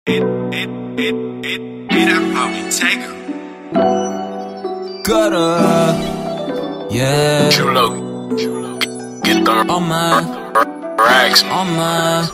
Gutter, yeah. Chulo, get the on my rags. On my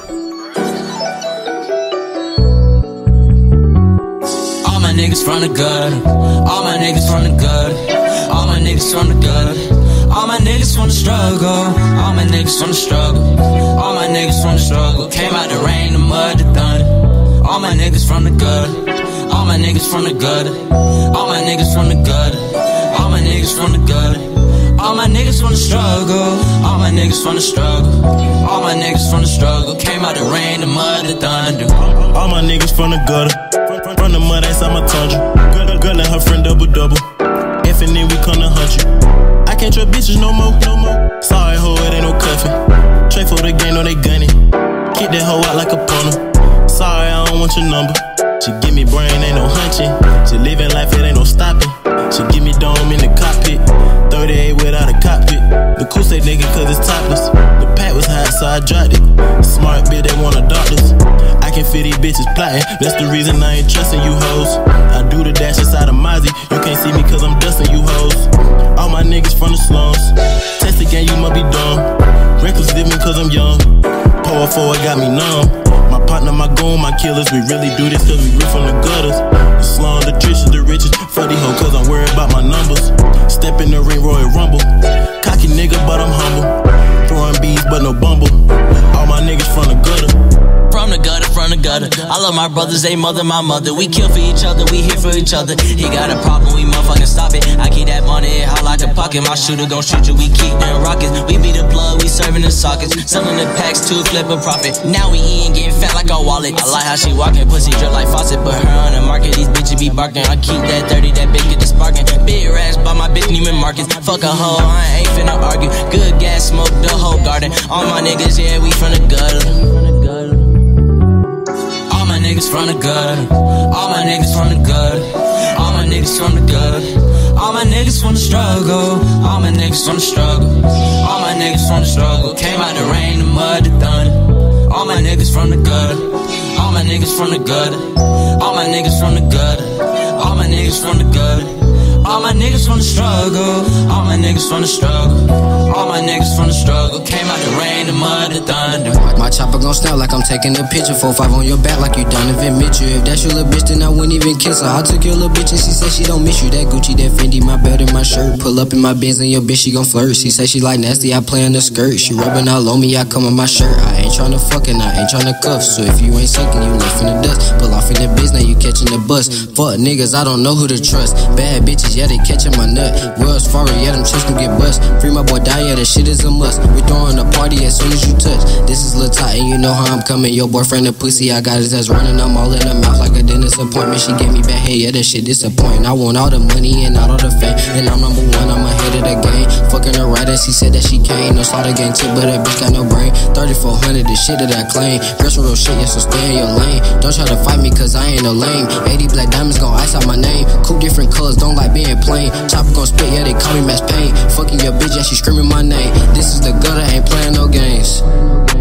all my niggas from the gutter. All my niggas from the gutter. All my niggas from the gutter. All my niggas from the struggle. All my niggas from the struggle. All my niggas from the struggle. Came out the rain, the mud, the thunder. All my niggas from the gutter. All my niggas from the gutter. All my niggas from the gutter. All my niggas from the gutter. All my niggas from the struggle. All my niggas from the struggle. All my niggas from the struggle. Came out the rain, the mud, the thunder. All my niggas from the gutter. From the mud inside my tundra. Girl and her friend double. F and then we come to hunt you. I can't trust bitches no more. Sorry ho, it ain't no cuffing. Trade for the game, no they gunning. Kick that hoe out like a punter. Sorry, I don't want your number. She give me brain, ain't no hunching. She living life, it ain't no stopping. She give me dome in the cockpit. 38 without a cockpit. The cool say nigga cause it's topless. The pack was hot so I dropped it. Smart bitch, they want doctors. I can feel these bitches plotting. That's the reason I ain't trusting you hoes. I do the dash inside of Mozzie. You can't see me cause I'm dusting you hoes. All my niggas from the slums. Test again, you must be dumb. Reckless living cause I'm young. Power forward got me numb. My partner, my goon, my killers. We really do this cause we grew from the gutters. The slum, the trenches, the richest. Fuck these hoes cause I'm worried about my numbers. Step in the ring, Royal Rumble. Cocky nigga, but I'm humble. Throwing bees, but no bumble. All my niggas from the gutter. From the gutter, from the gutter. I love my brothers, they mother, my mother. We kill for each other, we here for each other. He got a problem, we motherfucking stop it. I keep that money hot like a pocket. My shooter gon' shoot you, we keep them rockets. We be the plug, we serving the sockets. Selling the packs to flip a profit. Now we eating, getting fat like a wallet. I like how she walking, pussy drip like faucet. Put her on the market, these bitches be barking. I keep that 30, that bitch get the sparking. Big rash, but my bitch Neiman Marcus. Fuck a hoe, I ain't finna argue. Good gas, smoke the whole garden. All my niggas, yeah, we from the gutter. All my niggas from the gutter. All my niggas from the gutter. All my niggas from the gutter. All my niggas from the struggle. All my niggas from the struggle. All my niggas from the struggle. Came out the rain, the mud, the thunder. All my niggas from the gutter. All my niggas from the gutter. All my niggas from the gutter. All my niggas from the gutter. All my niggas from the struggle. All my niggas from the struggle. All my niggas from the struggle. Came out the rain, the mud, the thunder. My chopper gon' snap like I'm taking a picture. 4-5 on your back like you Donovan Mitchell. If that's your little bitch, then I wouldn't even kiss her. I took your little bitch and she said she don't miss you. That Gucci, that Fendi, my belt and my shirt. Pull up in my Benz and your bitch, she gon' flirt. She say she like nasty, I play on the skirt. She rubbing all on me, I come on my shirt. I ain't tryna fuck and I ain't tryna cuff. So if you ain't sucking, you left in the dust. Pull off in the biz, now you catching the bus. Fuck niggas, I don't know who to trust. Bad bitches, yeah, they catching my nut. Wells Fargo, yeah, them chicks gon' get bust. Free my boy Die, yeah, that shit is a must. We throwing a party as soon as you touch. This is Lil Tot and you know how I'm coming. Your boyfriend a pussy, I got his ass running. I'm all in the mouth like a dentist appointment. She gave me bad head, yeah, that shit disappointing. I want all the money and not all the fame. And I'm number one, I'm ahead of the game. Fucking her right as he said that she can't. No slaughter gang tip, but that bitch got no brain. 3400, the shit that I claim. Girls for real shit, yeah, so stay in your lane. Don't try to fight me, cause I ain't no lame. 80 black diamonds gon' ice out my name. Coupe different colors, don't like being plain. Chopper gon' spit, yeah, they call me Max Payne. Fucking your bitch, yeah, she screaming my name. This is the gutter, ain't playing no games.